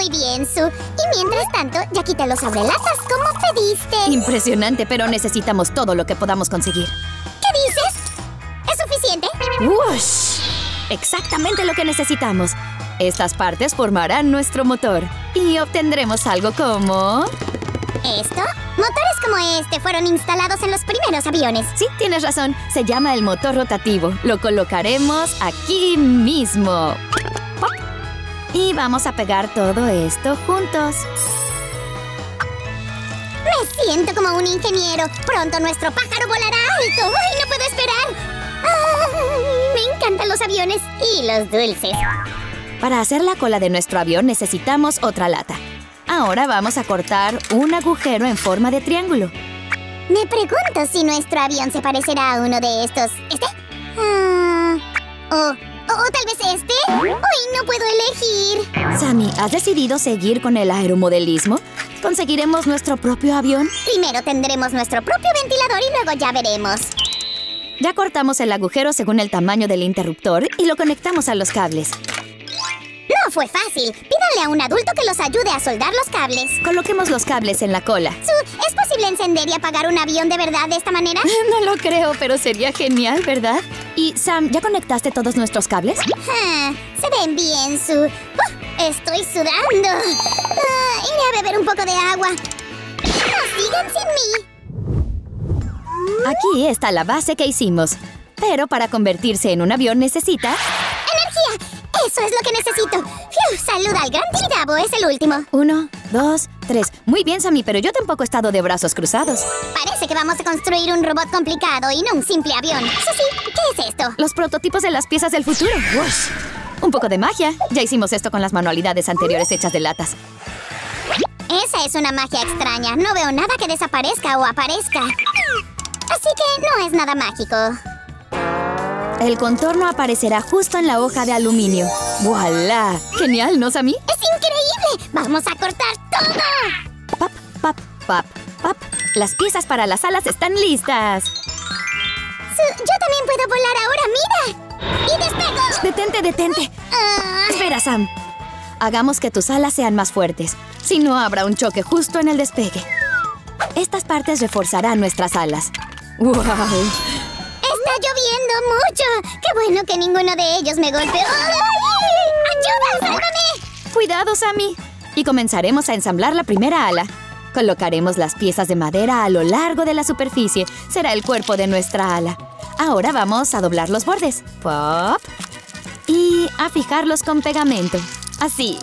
Muy bien, Sue. Y mientras tanto, ya quité los abrelatas como pediste. Impresionante, pero necesitamos todo lo que podamos conseguir. ¿Qué dices? ¿Es suficiente? ¡Wush! Exactamente lo que necesitamos. Estas partes formarán nuestro motor. Y obtendremos algo como... ¿Esto? Motores como este fueron instalados en los primeros aviones. Sí, tienes razón. Se llama el motor rotativo. Lo colocaremos aquí mismo. ¡Pop! Y vamos a pegar todo esto juntos. Me siento como un ingeniero. Pronto nuestro pájaro volará alto. ¡Ay, no puedo esperar! ¡Ay! Me encantan los aviones y los dulces. Para hacer la cola de nuestro avión necesitamos otra lata. Ahora vamos a cortar un agujero en forma de triángulo. Me pregunto si nuestro avión se parecerá a uno de estos. ¿Este? ¿O tal vez este? ¡Uy, no puedo elegir! Sammy, ¿has decidido seguir con el aeromodelismo? ¿Conseguiremos nuestro propio avión? Primero tendremos nuestro propio ventilador y luego ya veremos. Ya cortamos el agujero según el tamaño del interruptor y lo conectamos a los cables. No fue fácil. Pídanle a un adulto que los ayude a soldar los cables. Coloquemos los cables en la cola. Sue, ¿es posible encender y apagar un avión de verdad de esta manera? No lo creo, pero sería genial, ¿verdad? Y, Sam, ¿ya conectaste todos nuestros cables? Se ven bien, Sue. Estoy sudando. Iré a beber un poco de agua. No sigan sin mí. Aquí está la base que hicimos. Pero para convertirse en un avión necesita... ¡energía! ¡Eso es lo que necesito! ¡Fiu! ¡Saluda al gran Tibidabo! Es el último. 1, 2, 3. Muy bien, Sammy, pero yo tampoco he estado de brazos cruzados. Parece que vamos a construir un robot complicado y no un simple avión. Susie, ¿qué es esto? Los prototipos de las piezas del futuro. ¡Wush! Un poco de magia. Ya hicimos esto con las manualidades anteriores hechas de latas. Esa es una magia extraña. No veo nada que desaparezca o aparezca. Así que no es nada mágico. El contorno aparecerá justo en la hoja de aluminio. ¡Voilá! ¡Genial!, ¿no, Sammy? ¡Es increíble! ¡Vamos a cortar todo! ¡Pap, pap, pap, pap! Las piezas para las alas están listas. Yo también puedo volar ahora, ¡mira! ¡Y despego! ¡Detente! Espera, Sam. Hagamos que tus alas sean más fuertes. Si no, habrá un choque justo en el despegue. Estas partes reforzarán nuestras alas. ¡Wow! ¡Está lloviendo mucho! ¡Qué bueno que ninguno de ellos me golpeó! ¡Ayuda! ¡Sálvame! ¡Cuidado, Sammy! Y comenzaremos a ensamblar la primera ala. Colocaremos las piezas de madera a lo largo de la superficie. Será el cuerpo de nuestra ala. Ahora vamos a doblar los bordes. ¡Pop! Y a fijarlos con pegamento. Así.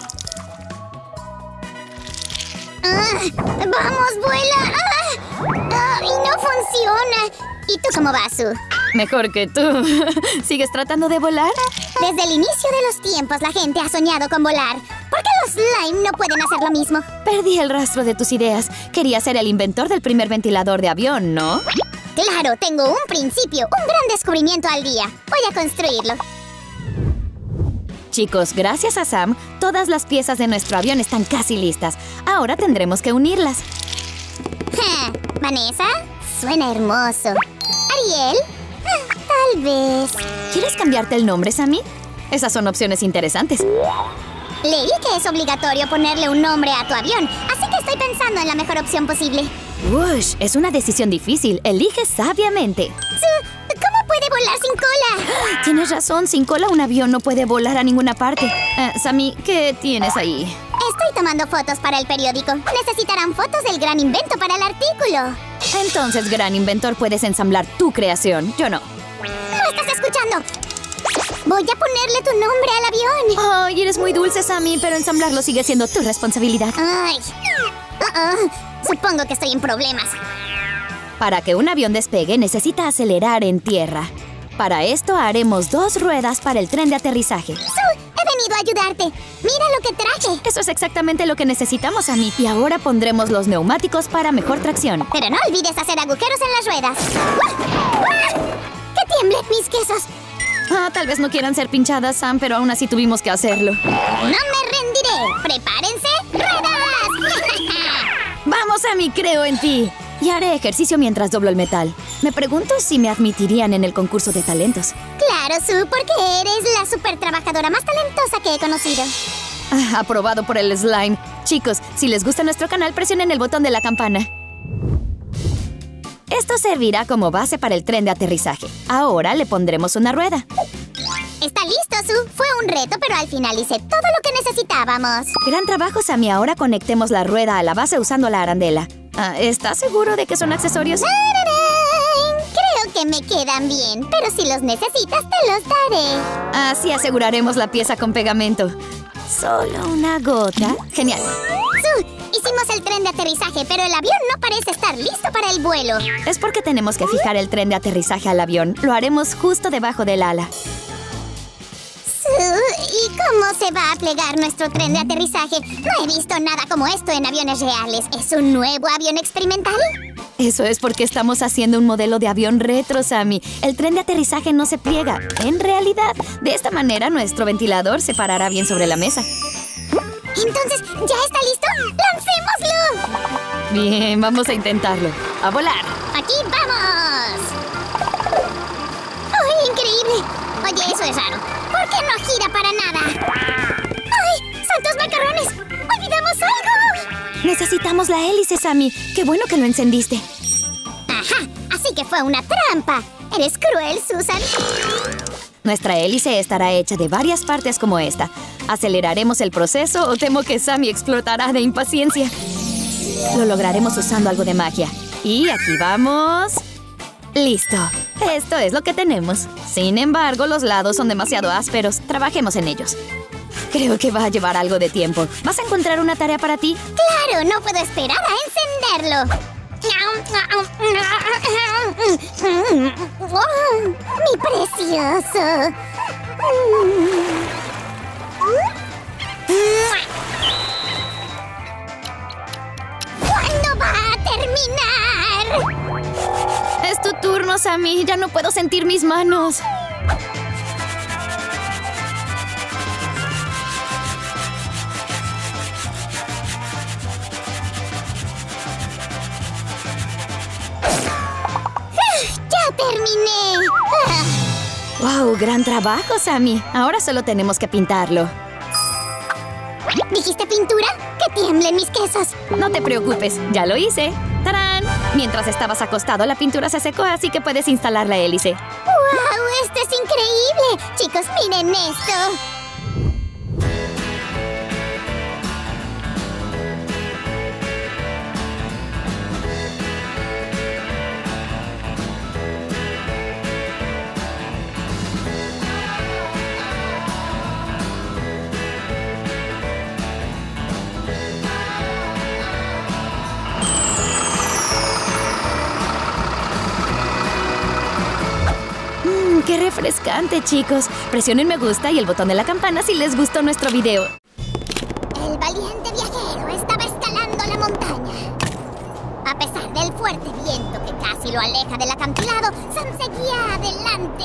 ¡Vamos, vuela! ¡Y no funciona! ¿Y tú cómo vas, Sue? Mejor que tú. ¿Sigues tratando de volar? Desde el inicio de los tiempos la gente ha soñado con volar. ¿Por qué los slime no pueden hacer lo mismo? Perdí el rastro de tus ideas. Querías ser el inventor del primer ventilador de avión, ¿no? Claro, tengo un principio, un gran descubrimiento al día. Voy a construirlo. Chicos, gracias a Sam, todas las piezas de nuestro avión están casi listas. Ahora tendremos que unirlas. Vanessa, suena hermoso. Ariel, tal vez. ¿Quieres cambiarte el nombre, Sammy? Esas son opciones interesantes. Leí que es obligatorio ponerle un nombre a tu avión, así que estoy pensando en la mejor opción posible. ¡Wush! Es una decisión difícil. Elige sabiamente. ¿Cómo puede volar sin cola? Tienes razón. Sin cola un avión no puede volar a ninguna parte. Sammy, ¿qué tienes ahí? Estoy tomando fotos para el periódico. Necesitarán fotos del gran invento para el artículo. Entonces, gran inventor, puedes ensamblar tu creación. Yo no. ¿No estás escuchando? Voy a ponerle tu nombre al avión. Ay, eres muy dulce, Sammy, pero ensamblarlo sigue siendo tu responsabilidad. Ay. Supongo que estoy en problemas. Para que un avión despegue, necesita acelerar en tierra. Para esto, haremos 2 ruedas para el tren de aterrizaje. Sue, he venido a ayudarte. Mira lo que traje. Eso es exactamente lo que necesitamos, Sammy. Y ahora pondremos los neumáticos para mejor tracción. Pero no olvides hacer agujeros en las ruedas. ¡Que tiemblen mis quesos! Tal vez no quieran ser pinchadas, Sam, pero aún así tuvimos que hacerlo. ¡No me rendiré! ¡Prepárense! ¡Ruedas! ¡Vamos, Sammy! ¡Creo en ti! Y haré ejercicio mientras doblo el metal. Me pregunto si me admitirían en el concurso de talentos. Claro, Sue, porque eres la super trabajadora más talentosa que he conocido. Aprobado por el slime. Chicos, si les gusta nuestro canal, presionen el botón de la campana. Esto servirá como base para el tren de aterrizaje. Ahora le pondremos una rueda. ¡Está listo, Sue! Fue un reto, pero al final hice todo lo que necesitábamos. Gran trabajo, Sammy. Ahora conectemos la rueda a la base usando la arandela. ¿Estás seguro de que son accesorios? ¡Tararán! Creo que me quedan bien, pero si los necesitas, te los daré. Así aseguraremos la pieza con pegamento. Solo una gota. Genial. Sue, hicimos el tren de aterrizaje, pero el avión no parece estar listo para el vuelo. Es porque tenemos que fijar el tren de aterrizaje al avión. Lo haremos justo debajo del ala. ¿Y cómo se va a plegar nuestro tren de aterrizaje? No he visto nada como esto en aviones reales. ¿Es un nuevo avión experimental? Eso es porque estamos haciendo un modelo de avión retro, Sammy. El tren de aterrizaje no se pliega. En realidad, de esta manera nuestro ventilador se parará bien sobre la mesa. Entonces, ¿ya está listo? ¡Lancémoslo! Bien, vamos a intentarlo. ¡A volar! ¡Aquí vamos! ¡Ay, increíble! Oye, eso es raro. ¿Por qué no gira para nada? ¡Ay! ¡Santos macarrones! ¡Olvidamos algo! Necesitamos la hélice, Sammy. ¡Qué bueno que lo encendiste! ¡Ajá! Así que fue una trampa. Eres cruel, Susan. Nuestra hélice estará hecha de varias partes como esta. ¿Aceleraremos el proceso o temo que Sammy explotará de impaciencia? Lo lograremos usando algo de magia. Y aquí vamos. ¡Listo! Esto es lo que tenemos. Sin embargo, los lados son demasiado ásperos. Trabajemos en ellos. Creo que va a llevar algo de tiempo. ¿Vas a encontrar una tarea para ti? ¡Claro! No puedo esperar a encenderlo. ¡Mi precioso! ¿Cuándo va a terminar? Es tu turno, Sammy. Ya no puedo sentir mis manos. ¡Ya terminé! ¡Wow! ¡Gran trabajo, Sammy! Ahora solo tenemos que pintarlo. ¿Dijiste pintura? ¡Que tiemblen mis quesos! No te preocupes, ya lo hice. ¡Tarán! Mientras estabas acostado, la pintura se secó, así que puedes instalar la hélice. ¡Wow! ¡Esto es increíble! Chicos, miren esto. ¡Qué refrescante, chicos! Presionen me gusta y el botón de la campana si les gustó nuestro video. El valiente viajero estaba escalando la montaña. A pesar del fuerte viento que casi lo aleja del acantilado, Sam seguía adelante.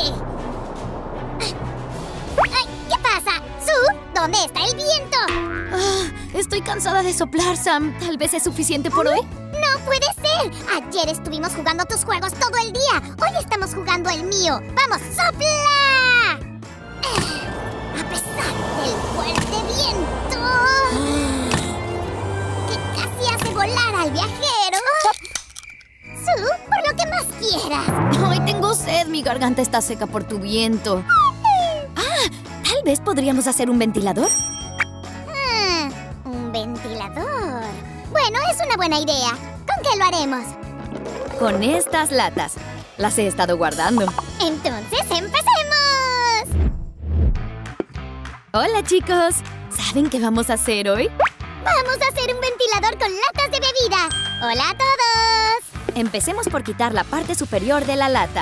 ¡Ay! ¿Qué pasa? ¡Sue! ¿Dónde está el viento? Estoy cansada de soplar, Sam. ¿Tal vez es suficiente por hoy? ¡No puede ser! Ayer estuvimos jugando tus juegos todo el día. Hoy estamos jugando el mío. ¡Vamos, sopla! A pesar del fuerte viento que casi hace volar al viajero. Sue, por lo que más quieras. ¡Ay, tengo sed! Mi garganta está seca por tu viento. Tal vez podríamos hacer un ventilador. Un ventilador. Bueno, es una buena idea. ¿Con qué lo haremos? Con estas latas. Las he estado guardando. Entonces, ¡empecemos! Hola, chicos. ¿Saben qué vamos a hacer hoy? ¡Vamos a hacer un ventilador con latas de bebida! ¡Hola a todos! Empecemos por quitar la parte superior de la lata.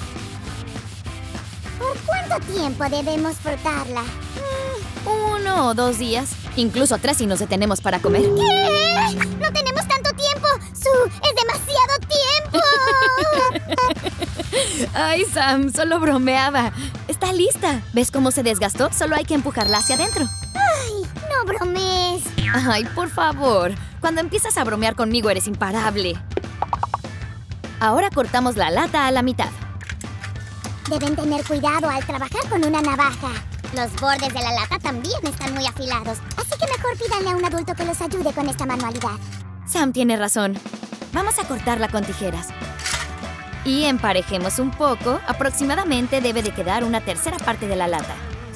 ¿Por cuánto tiempo debemos frotarla? 1 o 2 días. Incluso 3 si nos detenemos para comer. ¿Qué? ¡No tenemos tanto tiempo! ¡Sue, es demasiado tiempo! Ay, Sam, solo bromeaba. Está lista. ¿Ves cómo se desgastó? Solo hay que empujarla hacia adentro. ¡Ay, no bromees! Ay, por favor. Cuando empiezas a bromear conmigo eres imparable. Ahora cortamos la lata a la mitad. Deben tener cuidado al trabajar con una navaja. Los bordes de la lata también están muy afilados, así que mejor pídanle a un adulto que los ayude con esta manualidad. Sam tiene razón. Vamos a cortarla con tijeras. Y emparejemos un poco. Aproximadamente debe de quedar una tercera parte de la lata.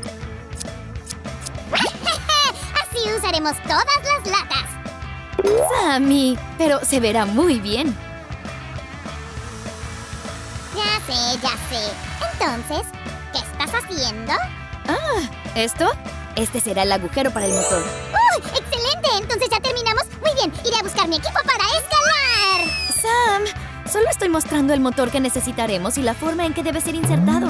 Así usaremos todas las latas. Sammy, pero se verá muy bien. Ya sé. Entonces, ¿qué estás haciendo? ¿Esto? Este será el agujero para el motor. ¡Uy! ¡Excelente! Entonces ya terminamos. Muy bien, iré a buscar mi equipo para escalar. Sam, solo estoy mostrando el motor que necesitaremos y la forma en que debe ser insertado.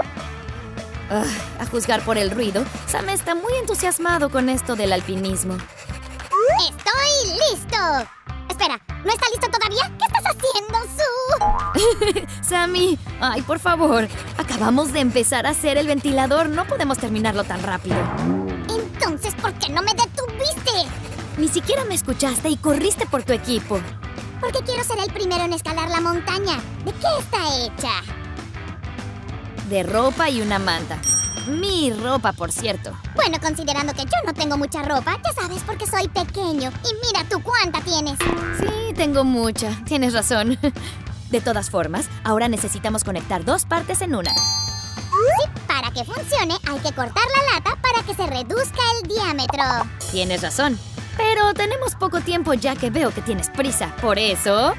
A juzgar por el ruido, Sam está muy entusiasmado con esto del alpinismo. ¡Estoy listo! Espera, ¿no está listo todavía? ¿Qué estás haciendo, Sue? Sammy, ay, por favor. Acabamos de empezar a hacer el ventilador. No podemos terminarlo tan rápido. Entonces, ¿por qué no me detuviste? Ni siquiera me escuchaste y corriste por tu equipo. Porque quiero ser el primero en escalar la montaña. ¿De qué está hecha? De ropa y una manta. Mi ropa, por cierto. Bueno, considerando que yo no tengo mucha ropa, ya sabes, porque soy pequeño. Y mira tú cuánta tienes. Sí, tengo mucha. Tienes razón. De todas formas, ahora necesitamos conectar dos partes en una. Sí, para que funcione, hay que cortar la lata para que se reduzca el diámetro. Tienes razón. Pero tenemos poco tiempo ya que veo que tienes prisa. Por eso...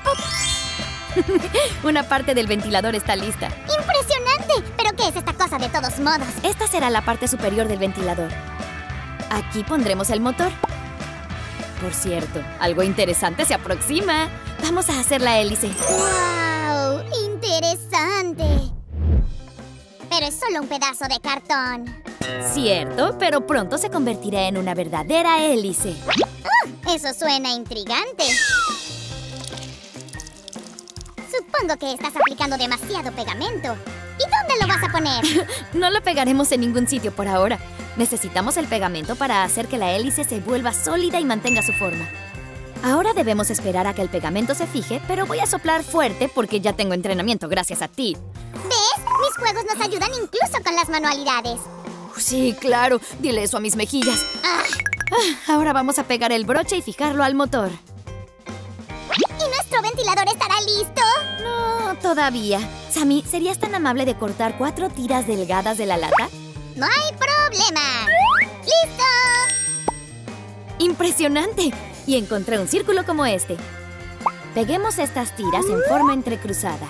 Una parte del ventilador está lista. ¡Impresionante! ¿Pero qué es esta cosa de todos modos? Esta será la parte superior del ventilador. Aquí pondremos el motor. Por cierto, algo interesante se aproxima. Vamos a hacer la hélice. ¡Wow! ¡Interesante! Pero es solo un pedazo de cartón. Cierto, pero pronto se convertirá en una verdadera hélice. Eso suena intrigante. Supongo que estás aplicando demasiado pegamento. ¿Y dónde lo vas a poner? No lo pegaremos en ningún sitio por ahora. Necesitamos el pegamento para hacer que la hélice se vuelva sólida y mantenga su forma. Ahora debemos esperar a que el pegamento se fije, pero voy a soplar fuerte porque ya tengo entrenamiento gracias a ti. ¿Ves? Mis juegos nos ayudan incluso con las manualidades. Sí, claro. Dile eso a mis mejillas. Ahora vamos a pegar el broche y fijarlo al motor. ¿Y nuestro ventilador estará listo? No, todavía. Sammy, ¿serías tan amable de cortar 4 tiras delgadas de la lata? ¡No hay problema! ¡Listo! ¡Impresionante! Y encontré un círculo como este. Peguemos estas tiras en forma entrecruzada.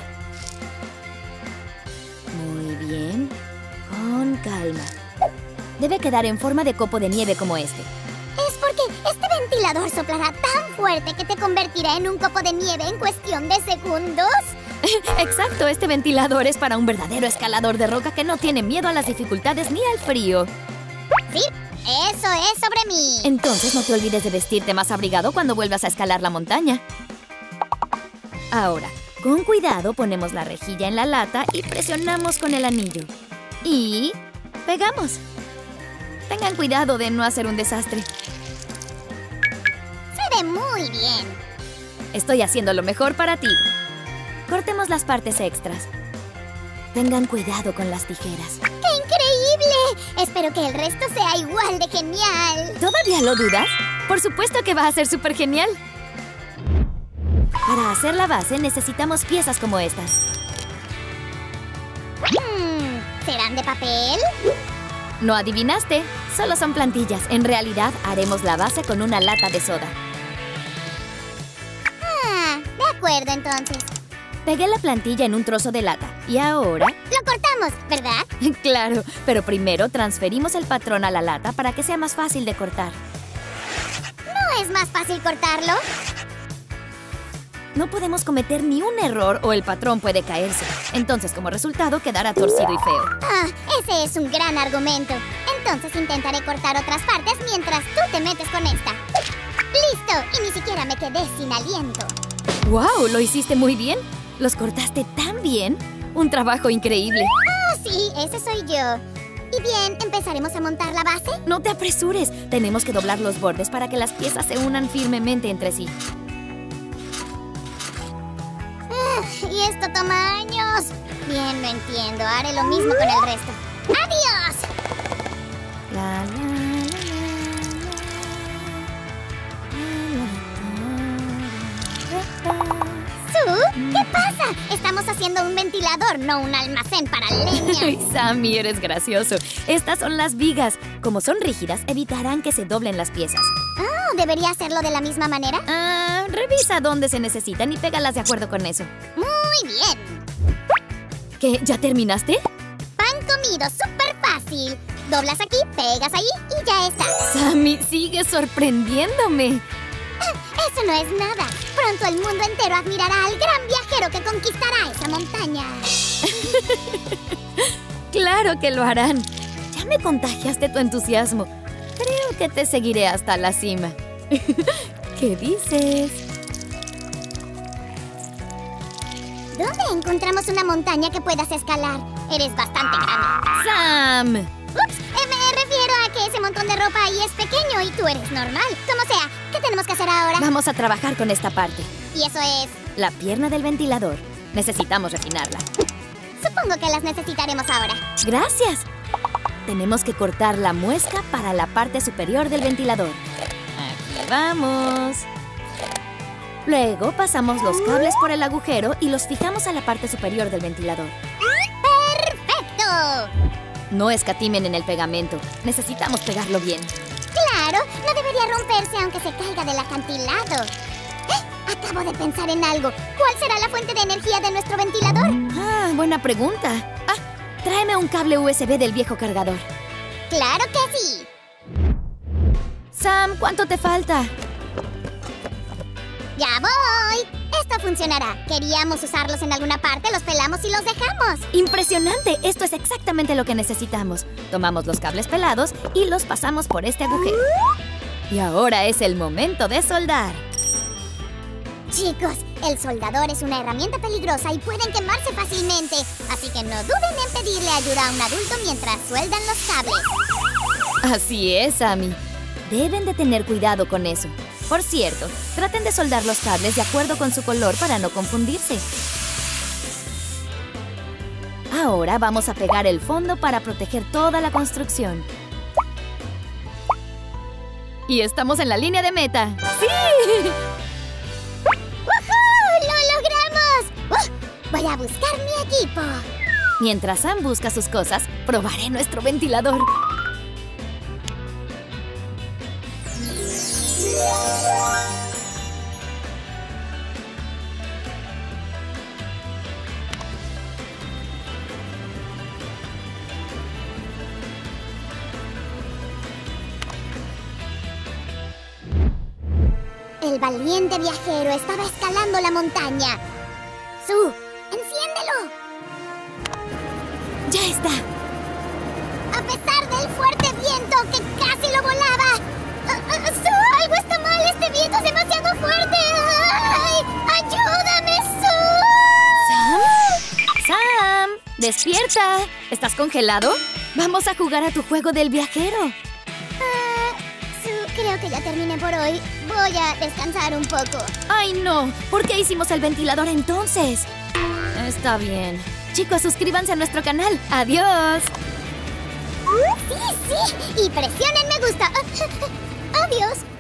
Muy bien. Con calma. Debe quedar en forma de copo de nieve como este. Es porque este ventilador soplará tan fuerte que te convertirá en un copo de nieve en cuestión de segundos. Exacto, este ventilador es para un verdadero escalador de roca que no tiene miedo a las dificultades ni al frío. Sí, eso es sobre mí. Entonces no te olvides de vestirte más abrigado cuando vuelvas a escalar la montaña. Ahora, con cuidado ponemos la rejilla en la lata y presionamos con el anillo. Y... ¡pegamos! Tengan cuidado de no hacer un desastre. Se ve muy bien. Estoy haciendo lo mejor para ti. Cortemos las partes extras. Tengan cuidado con las tijeras. ¡Qué increíble! Espero que el resto sea igual de genial. ¿Todavía lo dudas? Por supuesto que va a ser súper genial. Para hacer la base necesitamos piezas como estas. ¿Serán de papel? No adivinaste, solo son plantillas. En realidad haremos la base con una lata de soda. De acuerdo entonces. Pegué la plantilla en un trozo de lata. Y ahora... Lo cortamos, ¿verdad? Claro, pero primero transferimos el patrón a la lata para que sea más fácil de cortar. ¿No es más fácil cortarlo? No podemos cometer ni un error o el patrón puede caerse. Entonces, como resultado, quedará torcido y feo. Ese es un gran argumento. Entonces intentaré cortar otras partes mientras tú te metes con esta. ¡Listo! Y ni siquiera me quedé sin aliento. ¡Wow! ¿Lo hiciste muy bien? ¿Los cortaste tan bien? ¡Un trabajo increíble! Sí, ese soy yo. Y bien, ¿empezaremos a montar la base? No te apresures. Tenemos que doblar los bordes para que las piezas se unan firmemente entre sí. Y esto toma años. Bien, lo entiendo. Haré lo mismo con el resto. ¡Adiós! La, la, la, la, la, la, la. ¿Sue? ¿Qué pasa? Estamos haciendo un ventilador, no un almacén para leña. Ay, Sammy, eres gracioso. Estas son las vigas. Como son rígidas, evitarán que se doblen las piezas. Oh, ¿debería hacerlo de la misma manera? Revisa dónde se necesitan y pégalas de acuerdo con eso. Muy bien. ¿Qué? ¿Ya terminaste? Pan comido, súper fácil. Doblas aquí, pegas ahí y ya está. Sammy, sigues sorprendiéndome. Eso no es nada. Pronto el mundo entero admirará al gran viajero que conquistará esa montaña. Claro que lo harán. Ya me contagiaste tu entusiasmo. Creo que te seguiré hasta la cima. ¿Qué dices? ¿Dónde encontramos una montaña que puedas escalar? Eres bastante grande. ¡Sam! Ups, me refiero a que ese montón de ropa ahí es pequeño y tú eres normal. Como sea, ¿qué tenemos que hacer ahora? Vamos a trabajar con esta parte. Y eso es... La pierna del ventilador. Necesitamos refinarla. Supongo que las necesitaremos ahora. ¡Gracias! Tenemos que cortar la muesca para la parte superior del ventilador. Aquí vamos. Luego pasamos los cables por el agujero y los fijamos a la parte superior del ventilador. ¡Perfecto! No escatimen en el pegamento. Necesitamos pegarlo bien. ¡Claro! No debería romperse aunque se caiga del acantilado. Acabo de pensar en algo. ¿Cuál será la fuente de energía de nuestro ventilador? Buena pregunta. Tráeme un cable USB del viejo cargador. ¡Claro que sí! Sam, ¿cuánto te falta? ¡Ya voy! Esto funcionará. Queríamos usarlos en alguna parte, los pelamos y los dejamos. ¡Impresionante! Esto es exactamente lo que necesitamos. Tomamos los cables pelados y los pasamos por este agujero. Y ahora es el momento de soldar. Chicos, el soldador es una herramienta peligrosa y pueden quemarse fácilmente. Así que no duden en pedirle ayuda a un adulto mientras sueldan los cables. Así es, Sammy. Deben de tener cuidado con eso. Por cierto, traten de soldar los cables de acuerdo con su color para no confundirse. Ahora vamos a pegar el fondo para proteger toda la construcción. Y estamos en la línea de meta. ¡Sí! ¡Woohoo! ¡Lo logramos! Voy a buscar mi equipo. Mientras Sam busca sus cosas, probaré nuestro ventilador. El valiente viajero estaba escalando la montaña. ¡Sue! ¡Enciéndelo! ¡Ya está! A pesar del fuerte viento que casi lo volaba. ¡Sue! ¡Algo está mal! ¡Este viento es demasiado fuerte! ¡Ay! ¡Ayúdame, Sue! ¿Sam? ¡Sam! ¡Despierta! ¿Estás congelado? Vamos a jugar a tu juego del viajero. Sue, creo que ya terminé por hoy. Voy a descansar un poco. ¡Ay, no! ¿Por qué hicimos el ventilador entonces? Está bien. Chicos, suscríbanse a nuestro canal. ¡Adiós! Sí, sí. Y presionen me gusta. Adiós.